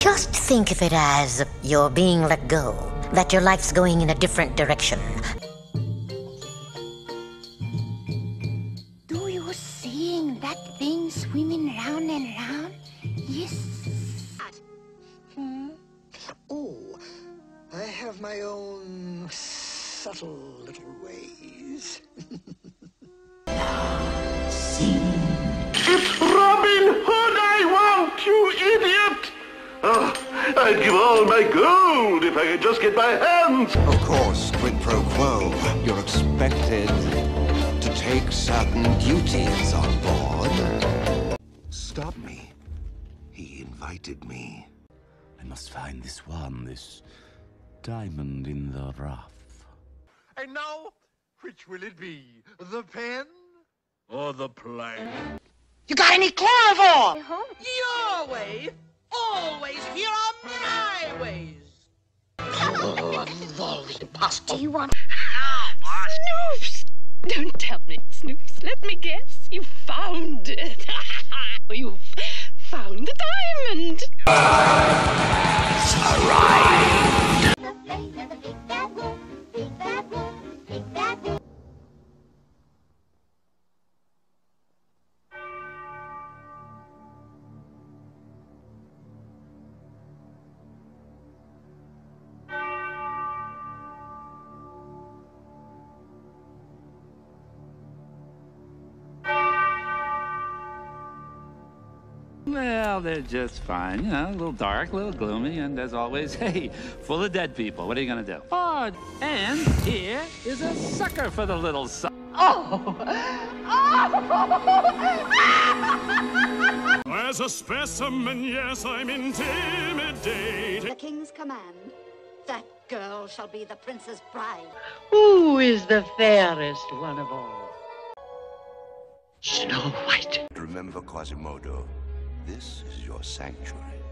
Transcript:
Just think of it as you're being let go, that your life's going in a different direction. Do you seeing that thing swimming round and round? Yes. Oh, I have my own subtle little ways. It's Robin Hood I want, you idiot! Oh, I'd give all my gold if I could just get my hands. Of course, quid pro quo. You're expected to take certain duties on board. Stop me. He invited me. I must find this one, this diamond in the rough. And now, which will it be? The pen or the plane? You got any chloroform? Your way, always. Here are my ways. Oh, involved impossible. Do you want... Snoops! Don't tell me, Snoops. Let me guess. You found it. You've found the diamond. Well, they're just fine. You know, a little dark, a little gloomy, and as always, hey, full of dead people. What are you gonna do? Oh, and here is a sucker for the little son. As a specimen, yes, I'm intimidating. The king's command. That girl shall be the prince's bride. Who is the fairest one of all? Remember, Quasimodo, this is your sanctuary.